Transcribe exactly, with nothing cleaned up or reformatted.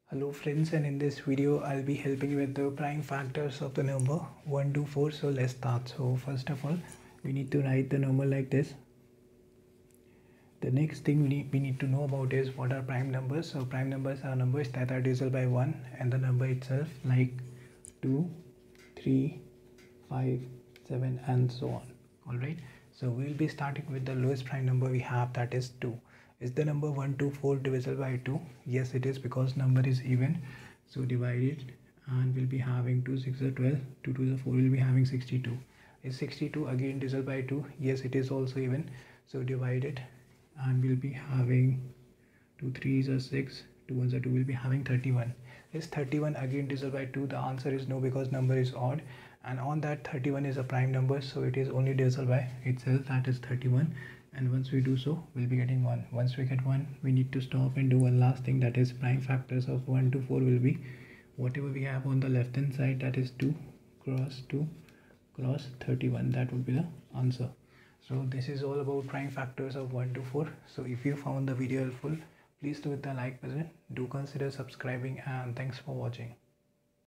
Hello friends, and in this video I'll be helping you with the prime factors of the number one to four. So let's start. So first of all, we need to write the number like this. The next thing we need, we need to know about is what are prime numbers. So prime numbers are numbers that are divisible by one and the number itself, like two, three, five, seven and so on. Alright, so we'll be starting with the lowest prime number we have, that is two. Is the number one to four divisible by two? Yes, it is, because number is even. So divide it and we'll be having two six are twelve, two two is four, we'll be having sixty-two. Is sixty-two again divisible by two? Yes, it is also even. So divide it and we'll be having two threes are six, two ones are two, we'll be having thirty-one. Is thirty-one again divisible by two? The answer is no, because number is odd, and on that thirty-one is a prime number, so it is only divisible by itself, that is thirty-one. And once we do so, we'll be getting one. Once we get one, we need to stop and do one last thing, that is prime factors of one to four will be whatever we have on the left hand side, that is two cross two cross thirty-one. That would be the answer. So this is all about prime factors of one to four. So if you found the video helpful, please do hit the like button, do consider subscribing, and thanks for watching.